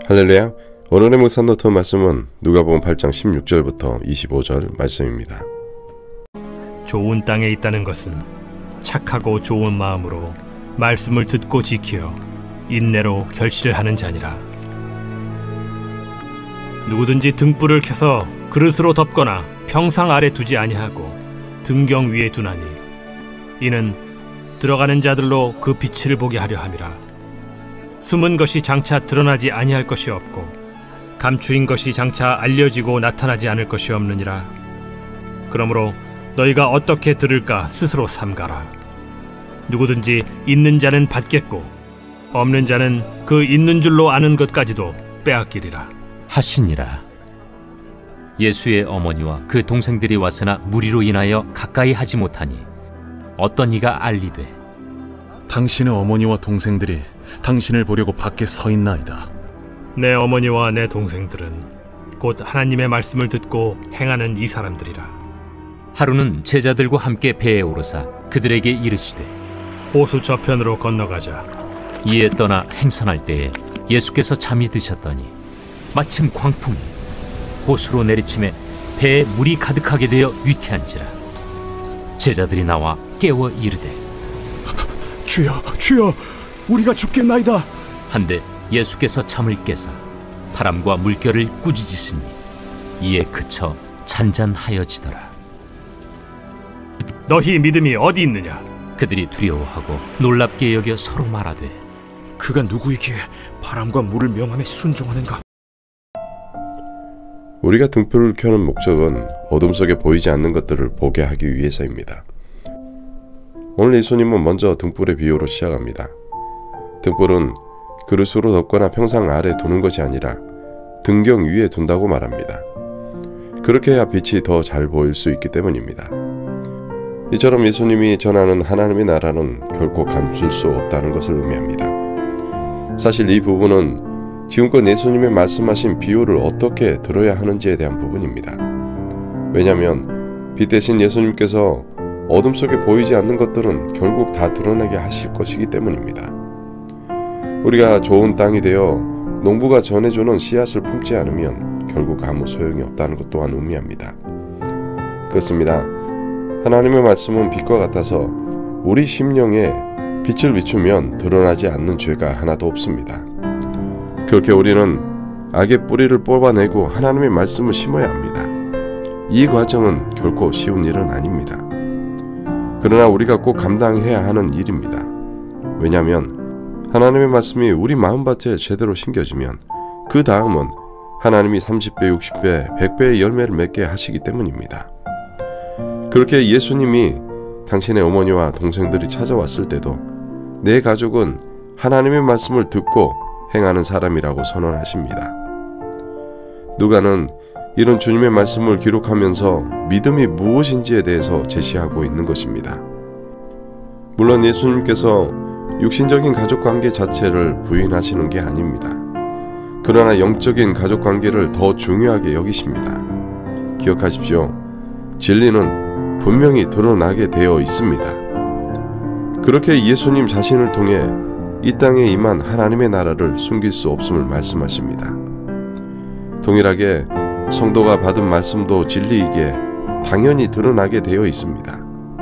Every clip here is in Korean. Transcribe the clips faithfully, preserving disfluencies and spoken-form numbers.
할렐루야. 오늘의 묵상 노트 말씀은 누가복음 팔 장 십육 절부터 이십오 절 말씀입니다. 좋은 땅에 있다는 것은 착하고 좋은 마음으로 말씀을 듣고 지켜 인내로 결실을 하는 자니라. 누구든지 등불을 켜서 그릇으로 덮거나 평상 아래 두지 아니하고 등경 위에 두나니 이는 들어가는 자들로 그 빛을 보게 하려 함이라. 숨은 것이 장차 드러나지 아니할 것이 없고 감추인 것이 장차 알려지고 나타나지 않을 것이 없느니라. 그러므로 너희가 어떻게 들을까 스스로 삼가라. 누구든지 있는 자는 받겠고 없는 자는 그 있는 줄로 아는 것까지도 빼앗기리라 하시니라. 예수의 어머니와 그 동생들이 왔으나 무리로 인하여 가까이 하지 못하니 어떤 이가 알리되 당신의 어머니와 동생들이 당신을 보려고 밖에 서 있나이다. 내 어머니와 내 동생들은 곧 하나님의 말씀을 듣고 행하는 이 사람들이라. 하루는 제자들과 함께 배에 오르사 그들에게 이르시되 호수 저편으로 건너가자. 이에 떠나 행선할 때에 예수께서 잠이 드셨더니 마침 광풍이 호수로 내리침에 배에 물이 가득하게 되어 위태한지라. 제자들이 나와 깨워 이르되 주여, 주여, 우리가 죽겠나이다. 한데 예수께서 잠을 깨사 바람과 물결을 꾸짖으시니 이에 그쳐 잔잔하여지더라. 너희 믿음이 어디 있느냐? 그들이 두려워하고 놀랍게 여겨 서로 말하되 그가 누구이기에 바람과 물을 명함에 순종하는가? 우리가 등불을 켜는 목적은 어둠 속에 보이지 않는 것들을 보게 하기 위해서입니다. 오늘 예수님은 먼저 등불의 비유로 시작합니다. 등불은 그릇으로 덮거나 평상 아래 두는 것이 아니라 등경 위에 둔다고 말합니다. 그렇게 해야 빛이 더 잘 보일 수 있기 때문입니다. 이처럼 예수님이 전하는 하나님의 나라는 결코 감출 수 없다는 것을 의미합니다. 사실 이 부분은 지금껏 예수님의 말씀하신 비유를 어떻게 들어야 하는지에 대한 부분입니다. 왜냐하면 빛 대신 예수님께서 어둠 속에 보이지 않는 것들은 결국 다 드러나게 하실 것이기 때문입니다. 우리가 좋은 땅이 되어 농부가 전해주는 씨앗을 품지 않으면 결국 아무 소용이 없다는 것 또한 의미합니다. 그렇습니다. 하나님의 말씀은 빛과 같아서 우리 심령에 빛을 비추면 드러나지 않는 죄가 하나도 없습니다. 그렇게 우리는 악의 뿌리를 뽑아내고 하나님의 말씀을 심어야 합니다. 이 과정은 결코 쉬운 일은 아닙니다. 그러나 우리가 꼭 감당해야 하는 일입니다. 왜냐하면 하나님의 말씀이 우리 마음밭에 제대로 심겨지면 그 다음은 하나님이 삼십 배, 육십 배, 백 배의 열매를 맺게 하시기 때문입니다. 그렇게 예수님이 당신의 어머니와 동생들이 찾아왔을 때도 내 가족은 하나님의 말씀을 듣고 행하는 사람이라고 선언하십니다. 누가는 이런 주님의 말씀을 기록하면서 믿음이 무엇인지에 대해서 제시하고 있는 것입니다. 물론 예수님께서 육신적인 가족관계 자체를 부인하시는 게 아닙니다. 그러나 영적인 가족관계를 더 중요하게 여기십니다. 기억하십시오. 진리는 분명히 드러나게 되어 있습니다. 그렇게 예수님 자신을 통해 이 땅에 임한 하나님의 나라를 숨길 수 없음을 말씀하십니다. 동일하게 성도가 받은 말씀도 진리이기에 당연히 드러나게 되어 있습니다.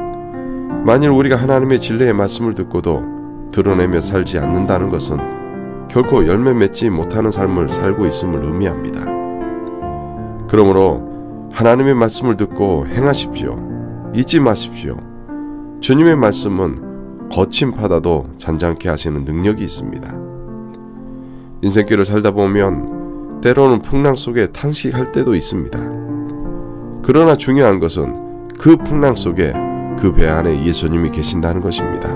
만일 우리가 하나님의 진리의 말씀을 듣고도 드러내며 살지 않는다는 것은 결코 열매 맺지 못하는 삶을 살고 있음을 의미합니다. 그러므로 하나님의 말씀을 듣고 행하십시오. 잊지 마십시오. 주님의 말씀은 거친 바다도 잔잔케 하시는 능력이 있습니다. 인생길을 살다 보면 때로는 풍랑 속에 탄식할 때도 있습니다. 그러나 중요한 것은 그 풍랑 속에 그 배 안에 예수님이 계신다는 것입니다.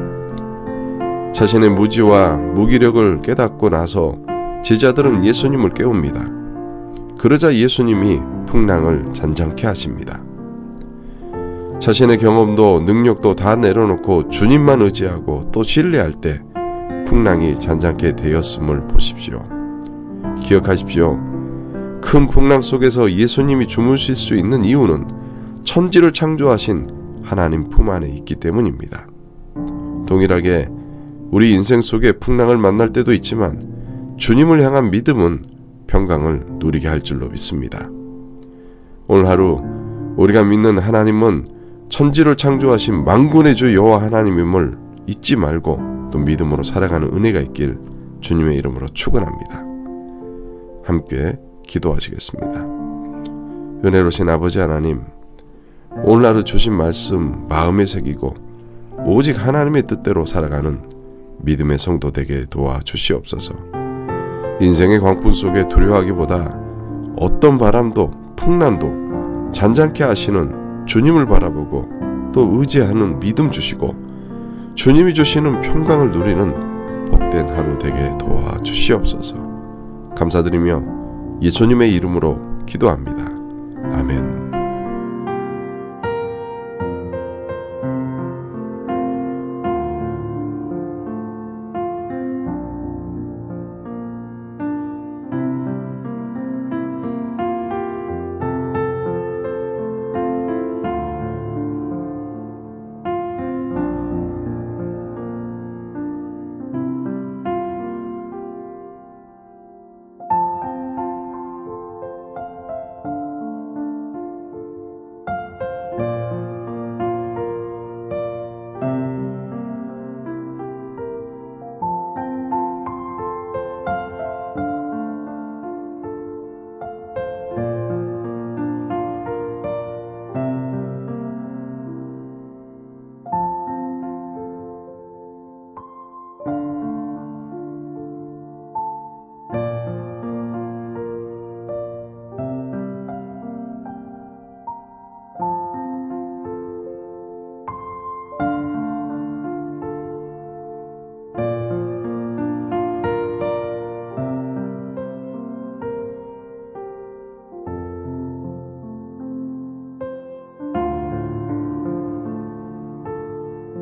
자신의 무지와 무기력을 깨닫고 나서 제자들은 예수님을 깨웁니다. 그러자 예수님이 풍랑을 잔잔케 하십니다. 자신의 경험도 능력도 다 내려놓고 주님만 의지하고 또 신뢰할 때 풍랑이 잔잔케 되었음을 보십시오. 기억하십시오. 큰 풍랑 속에서 예수님이 주무실 수 있는 이유는 천지를 창조하신 하나님 품 안에 있기 때문입니다. 동일하게 우리 인생 속에 풍랑을 만날 때도 있지만 주님을 향한 믿음은 평강을 누리게 할 줄로 믿습니다. 오늘 하루 우리가 믿는 하나님은 천지를 창조하신 만군의 주 여호와 하나님임을 잊지 말고 또 믿음으로 살아가는 은혜가 있길 주님의 이름으로 축원합니다. 함께 기도하시겠습니다. 은혜로우신 아버지 하나님, 오늘 하루 주신 말씀 마음에 새기고 오직 하나님의 뜻대로 살아가는 믿음의 성도 되게 도와주시옵소서. 인생의 광풍 속에 두려워하기보다 어떤 바람도 풍랑도 잔잔케 하시는 주님을 바라보고 또 의지하는 믿음 주시고 주님이 주시는 평강을 누리는 복된 하루 되게 도와주시옵소서. 감사드리며 예수님의 이름으로 기도합니다. 아멘.